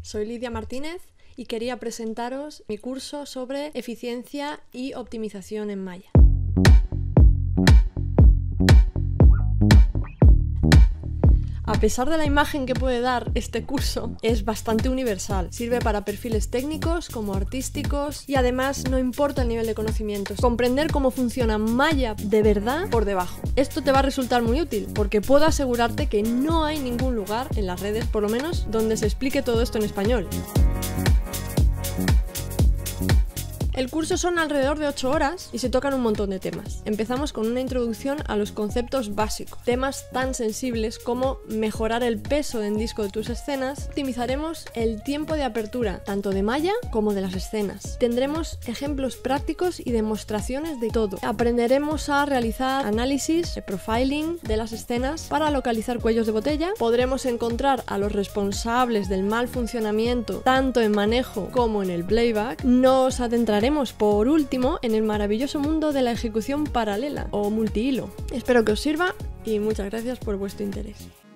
soy Lidia Martínez y quería presentaros mi curso sobre eficiencia y optimización en Maya. A pesar de la imagen que puede dar este curso, es bastante universal. Sirve para perfiles técnicos como artísticos y además no importa el nivel de conocimientos. Comprender cómo funciona Maya de verdad por debajo. Esto te va a resultar muy útil porque puedo asegurarte que no hay ningún lugar, en las redes por lo menos, donde se explique todo esto en español. El curso son alrededor de 8 horas y se tocan un montón de temas. Empezamos con una introducción a los conceptos básicos, temas tan sensibles como mejorar el peso en disco de tus escenas. Optimizaremos el tiempo de apertura, tanto de Maya como de las escenas. Tendremos ejemplos prácticos y demostraciones de todo. Aprenderemos a realizar análisis, profiling de las escenas para localizar cuellos de botella. Podremos encontrar a los responsables del mal funcionamiento, tanto en manejo como en el playback. Nos adentraremos por último en el maravilloso mundo de la ejecución paralela o multihilo. Espero que os sirva y muchas gracias por vuestro interés.